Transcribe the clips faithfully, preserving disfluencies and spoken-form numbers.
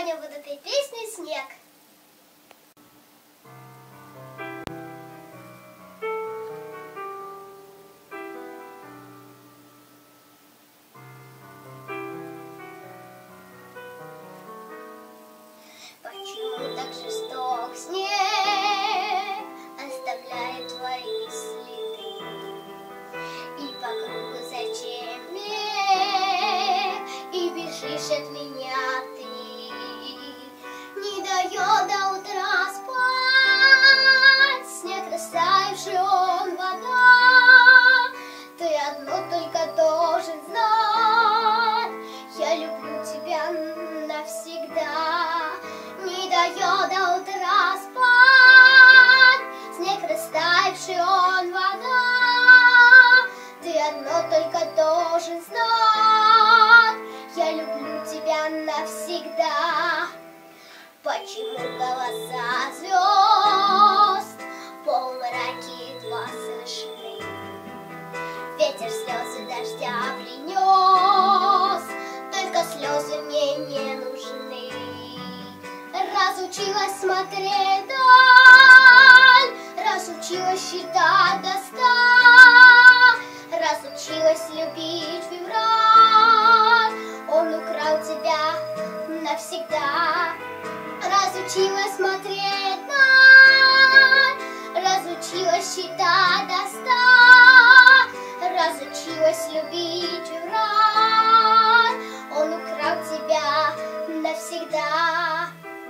сегодня буду петь песню «Снег». Почему так жесток снег, оставляет твои следы? И по кругу зачем бег, и бежишь от меня ты? Не дает до утра спать, снег растаявший, он вода. Ты одно только должен знать, я люблю тебя навсегда. Не дает до утра спать, снег растаявший, он вода. Ты одно только должен знать, я люблю тебя навсегда. Почему голоса звезд в полумраке едва слышны? Ветер слезы дождя принес, только слезы мне не нужны. Разучилась смотреть даль, разучилась считать до ста, разучилась любить февраль, он украл тебя навсегда. Разучилась смотреть даль, разучилась считать до ста, разучилась любить февраль, он украл тебя навсегда.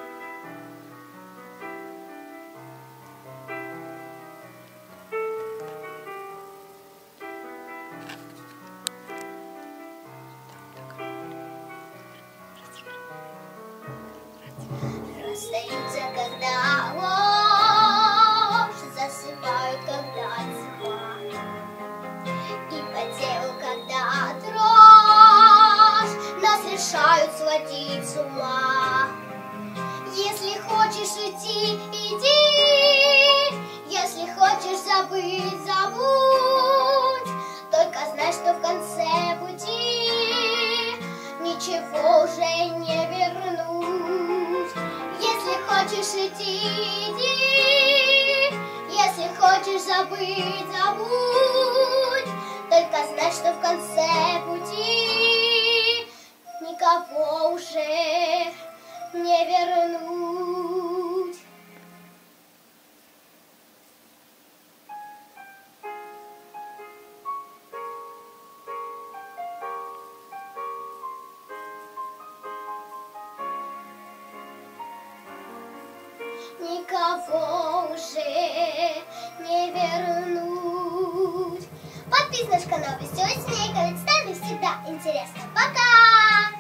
Расстаются, когда ложь, засыпают, когда зима, и по телу, когда дрожь, нас решают сводить с ума. Если хочешь идти, иди, если хочешь забыть, забудь, только знай, что в конце пути ничего уже не вернуть. Если хочешь идти, иди, если хочешь забыть, забудь, только знай, что в конце пути никого уже не вернуть. Никого уже не вернуть. Подписывайся на наш канал «Веселый снег», ведь с нами всегда интересно. Пока!